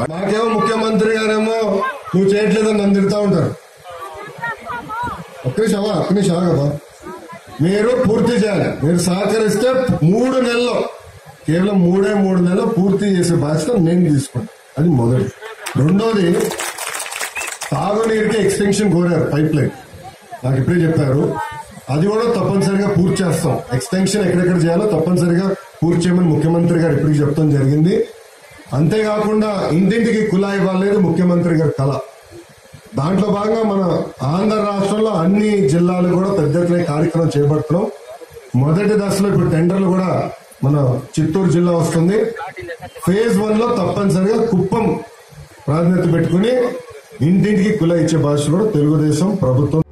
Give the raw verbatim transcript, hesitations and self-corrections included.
మాకేమో ముఖ్యమంత్రి గారేమో నువ్వు చేయట్లేదని నన్ను తిడతా ఉంటారు. ఒక్క నిమిషం ఒక్క నిమిషం ఆగమ్మా. మీరు పూర్తి చేయాలి. మీరు సహకరిస్తే మూడు నెలల్లో కేవలం మూడే మూడు నెలలు పూర్తి చేసే బాధ్యత నేను తీసుకుంటాను. అది మొదటి. రెండోది, తాగునీరుకి ఎక్స్టెన్షన్ కోరారు, పైప్ లైన్ నాకు ఇప్పుడే చెప్పారు. అది కూడా తప్పనిసరిగా పూర్తి చేస్తాం. ఎక్స్టెన్షన్ ఎక్కడెక్కడ చేయాలో తప్పనిసరిగా పూర్తి చేయమని ముఖ్యమంత్రి గారు ఇప్పటికి చెప్తాం జరిగింది. అంతేకాకుండా ఇంటింటికి కుళాయి ఇవ్వాలనేది ముఖ్యమంత్రి గారి కళ. దాంట్లో భాగంగా మన ఆంధ్ర రాష్ట్రంలో అన్ని జిల్లాలు కూడా పెద్ద ఎత్తున కార్యక్రమం చేపడుతున్నాం. మొదటి దశలో ఇప్పుడు టెండర్లు కూడా మన చిత్తూరు జిల్లా వస్తుంది. ఫేజ్ వన్ లో తప్పనిసరిగా కుప్పం ప్రాధాన్యత పెట్టుకుని ఇంటింటికి కుళాయి ఇచ్చే బాధ్యత కూడా తెలుగుదేశం ప్రభుత్వం